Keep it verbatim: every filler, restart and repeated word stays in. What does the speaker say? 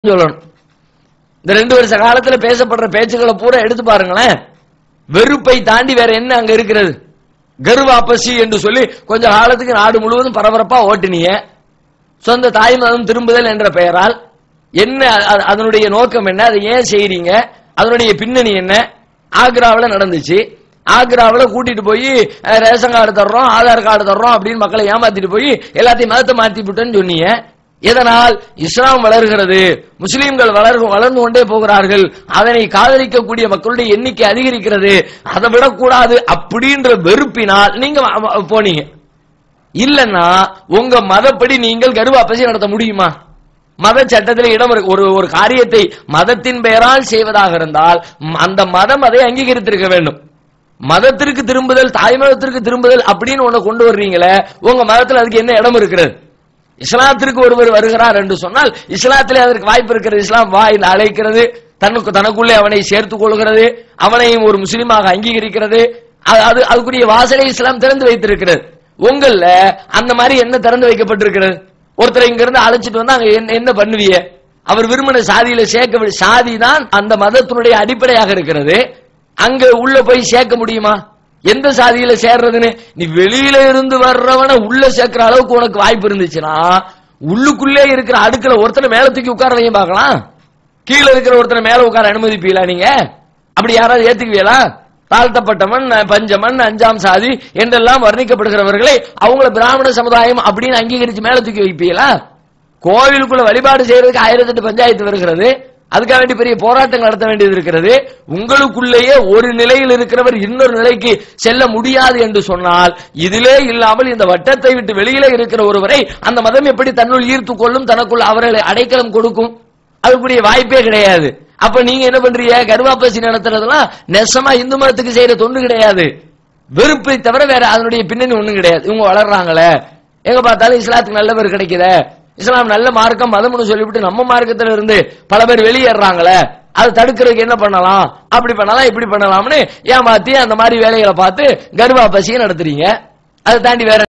சொல்லணும். இந்த ரெண்டு வருஷ காலத்துல பேசப்படுற பேச்சுக்களை பூரா எடுத்து பாருங்களேன். வெறுப்பை தாண்டி வேற என்ன அங்க இருக்கிறது? கர்வாப்பசி என்று சொல்லி கொஞ்ச காலத்துக்கு நாடு முழுவதும் பரபரப்பா ஓட்டினிய சொந்த தாய் மதம் திரும்புதல் என்ற பெயரால் என்ன அதனுடைய நோக்கம் என்ன? அதை ஏன் செய்றீங்க? அதனுடைய பின்னணி என்ன? ஆக்ராவில் நடந்துச்சு. ஆக்ராவில் கூட்டிட்டு போய் ரேஷன் கார்டு தர்றோம், ஆதார் கார்டு தர்றோம் அப்படின்னு மக்களை ஏமாத்திட்டு போய் எல்லாத்தையும் மதத்தை மாத்தி விட்டேன்னு சொன்னீங்க. இதனால் இஸ்லாம் வளர்கிறது, முஸ்லீம்கள் வளர்ந்து வளர்ந்து கொண்டே போகிறார்கள், அதனை காதலிக்கக்கூடிய மக்களுடைய எண்ணிக்கை அதிகரிக்கிறது, அதை விடக்கூடாது அப்படின்ற வெறுப்பினால் நீங்க போனீங்க. இல்லன்னா உங்க மதப்படி நீங்கள் கர்வாப்பசி நடத்த முடியுமா? மத சட்டத்தில் இடம் ஒரு ஒரு காரியத்தை மதத்தின் பெயரால் செய்வதாக இருந்தால் அந்த மதம் அதை அங்கீகரித்திருக்க வேண்டும். மதத்திற்கு திரும்புதல், தாய் மதத்திற்கு திரும்புதல் அப்படின்னு ஒண்ணு கொண்டு வர்றீங்களே, உங்க மதத்தில் அதுக்கு என்ன இடம் இருக்கிறது? இஸ்லாத்திற்கு ஒருவர் வருகிறார் என்று சொன்னால் இஸ்லாத்திலே அதற்கு வாய்ப்பு இருக்கிறது. இஸ்லாம் வா என்று அழைக்கிறது, தனக்கு தனக்குள்ளே அவனை சேர்த்துக் கொள்கிறது, அவனையும் ஒரு முஸ்லீமாக அங்கீகரிக்கிறது. அது அதுக்குரிய வாசலை இஸ்லாம் திறந்து வைத்திருக்கிறது. உங்கள அந்த மாதிரி என்ன திறந்து வைக்கப்பட்டிருக்கிறது? ஒருத்தரை இங்க இருந்து அழைச்சிட்டு வந்தா அங்க என்ன பண்ணுவீங்க? அவர் விரும்பின சாதியில சேர்க்க, சாதி தான் அந்த மதத்தினுடைய அடிப்படையாக இருக்கிறது. அங்க உள்ள போய் சேர்க்க முடியுமா? எந்த சாதியில சேர்றதுன்னு நீ வெளியில இருந்து வர்றவன உள்ள சேர்க்கிற அளவுக்கு உனக்கு வாய்ப்பு இருந்துச்சுன்னா உள்ளுக்குள்ளே இருக்கிற அடுக்கல ஒருத்தனை மேல தூக்கி உட்கார வையும் பார்க்கலாம். கீழே இருக்கிற ஒருத்தனை மேல உட்கார அனுமதிப்பீங்களா? நீங்க அப்படி யாராவது ஏத்துக்குவீங்களா? தாழ்த்தப்பட்டவன், பஞ்சமன், அஞ்சாம் சாதி என்றெல்லாம் வர்ணிக்கப்படுகிறவர்களை அவங்கள பிராமண சமுதாயம் அப்படின்னு அங்கீகரிச்சு மேல தூக்கி வைப்பீங்களா? கோவிலுக்குள்ள வழிபாடு செய்யறதுக்கு ஆயிரத்தி எட்டு பஞ்சாயத்து வருகிறது, அதுக்காக வேண்டி பெரிய போராட்டங்கள் நடத்த வேண்டியது இருக்கிறது. உங்களுக்குள்ளேயே ஒரு நிலையில் இருக்கிறவர் இன்னொரு நிலைக்கு செல்ல முடியாது என்று சொன்னால் இதிலே இல்லாமல் இந்த வட்டத்தை விட்டு வெளியில இருக்கிற ஒருவரை அந்த மதம் எப்படி தன்னுள் ஈர்த்து கொள்ளும், தனக்குள் அவர்களை அடைக்கலம் கொடுக்கும்? அதுக்குரிய வாய்ப்பே கிடையாது. அப்ப நீங்க என்ன பண்றீங்க? கர்வாப்பசி நடத்துறதுலாம் நெசமா இந்து மதத்துக்கு செய்யற தொண்டு கிடையாது. வெறுப்பை தவிர வேற அதனுடைய பின்னணி ஒண்ணும் கிடையாது. இவங்க வளர்றாங்களே, எங்க பார்த்தாலும் இஸ்லாத்துக்கு நல்ல பேர் கிடைக்குத, இஸ்லாம் நல்ல மார்க்கம் மதம்னு சொல்லிவிட்டு நம்ம மார்க்கத்துல இருந்து பல பேர் வெளியேறாங்களே, அதை தடுக்கிறதுக்கு என்ன பண்ணலாம்? அப்படி பண்ணலாம், இப்படி பண்ணலாம்னு ஏமாத்தி அந்த மாதிரி வேலைகளை பார்த்து கர்வாப்பசியை நடத்துறீங்க. அதை தாண்டி வேற